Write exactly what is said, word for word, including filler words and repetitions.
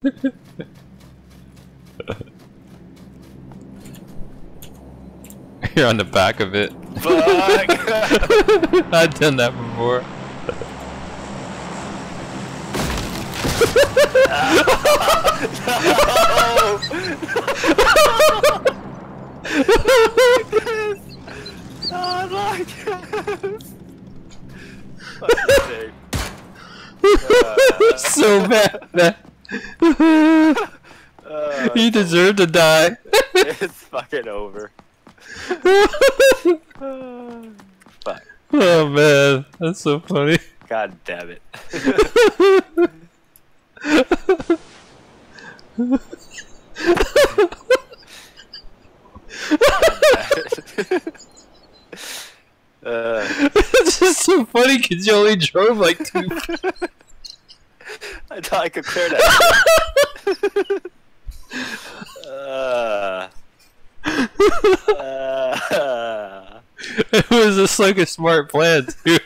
You're on the back of it. Fuck! I've done that before. Oh my god! uh, So bad, man. uh, You deserve to die. It's fucking over. Fuck. Oh man, that's so funny. God damn it. uh, It's just so funny because you only drove like two. I thought I could clear that. uh, uh, It was just like a smart plan too.